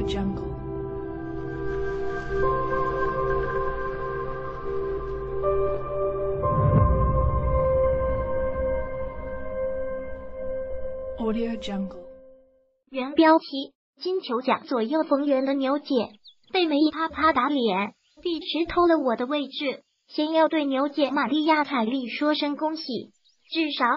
Jungle. Audio Jungle. 原标题：金球奖左右逢源的牛姐被梅姨啪啪打脸，碧池偷了我的位置。先要对牛姐玛丽亚·凯莉说声恭喜，至少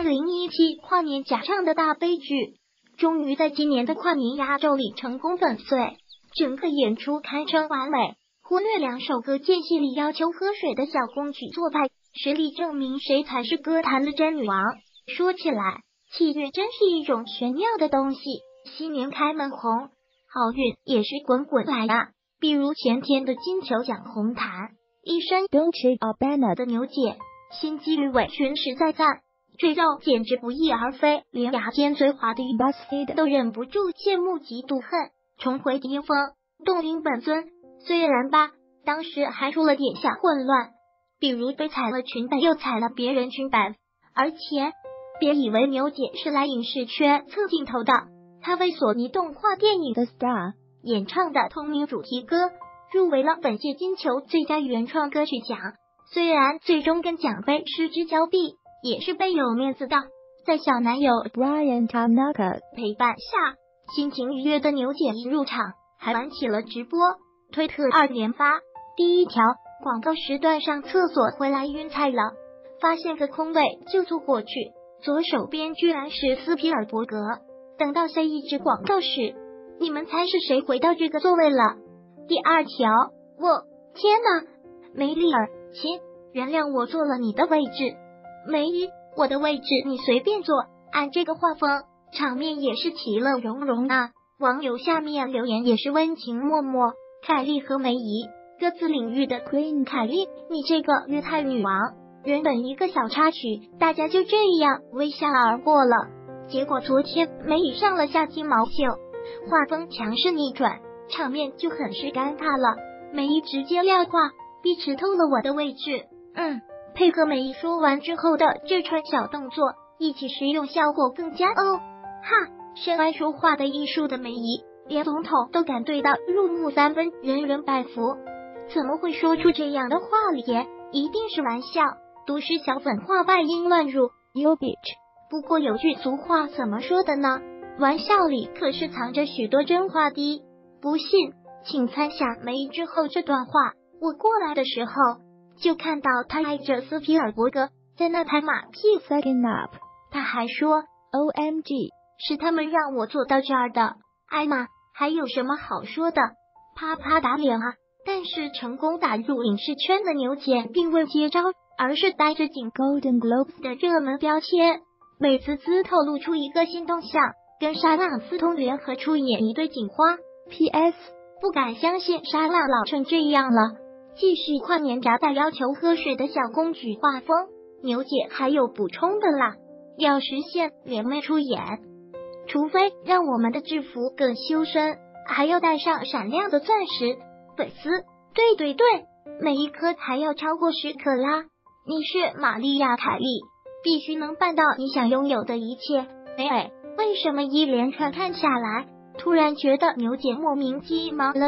2017跨年假唱的大悲剧，终于在今年的跨年压轴里成功粉碎，整个演出堪称完美，忽略2首歌间隙里要求喝水的小公举做派，实力证明谁才是歌坛的真女王。说起来，气运真是一种玄妙的东西，新年开门红，好运也是滚滚来啊。比如前天的金球奖红毯，一身 Dolce & Gabbana 的牛姐，心机与委屈实在赞，赘肉简直不翼而飞，连牙尖嘴滑的 BuzzFeed 都忍不住羡慕嫉妒恨，重回巅峰，动因本尊。虽然吧，当时还出了点小混乱，比如被踩了裙摆又踩了别人裙摆，而且别以为牛姐是来影视圈蹭镜头的，她为索尼动画电影的 Star 演唱的同名主题歌入围了本届金球最佳原创歌曲奖，虽然最终跟奖杯失之交臂，也是倍有面子的。在小男友 Brian Tanaka 陪伴下，心情愉悦的牛姐一入场还玩起了直播，推特2连发。第一条，广告时段上厕所回来晕菜了，发现个空位就坐过去，左手边居然是斯皮尔伯格。等到下一支广告时，你们猜是谁回到这个座位了？第2条，我天哪，梅丽尔，亲，原谅我坐了你的位置。梅姨，我的位置你随便坐。按这个画风，场面也是其乐融融啊。网友下面留言也是温情脉脉。凯莉和梅姨，各自领域的 Queen 凯莉，你这个约泰女王。原本一个小插曲，大家就这样微笑而过了。结果昨天梅姨上了下鸡毛秀，画风强势逆转，场面就很是尴尬了。梅姨直接撂话，碧池偷了我的位置。配合梅姨说完之后的这串小动作，一起实用效果更佳哦。哈，深谙说话的艺术的梅姨，连总统都敢对到入木3分，人人拜服。怎么会说出这样的话咧？一定是玩笑。都市小粉话外音乱入 ，You bitch。不过有句俗话怎么说的呢？玩笑里可是藏着许多真话的。不信，请参下梅姨之后这段话。我过来的时候，就看到他挨着斯皮尔伯格在那拍马屁 second up。他还说 OMG， 是他们让我做到这儿的。艾玛，还有什么好说的？啪啪打脸啊！但是成功打入影视圈的牛姐并未接招，而是带着紧 Golden Globes 的热门标签。美滋滋透露出一个新动向，跟莎朗斯通联合出演一对警花。PS， 不敢相信莎朗老成这样了。继续跨年夹带要求喝水的小公举画风，牛姐还有补充的啦。要实现联袂出演，除非让我们的制服更修身，还要带上闪亮的钻石粉丝。对，每一颗还要超过10克拉。你是玛丽亚·凯莉，必须能办到你想拥有的一切。为什么一连串看下来，突然觉得牛姐莫名鸡毛了？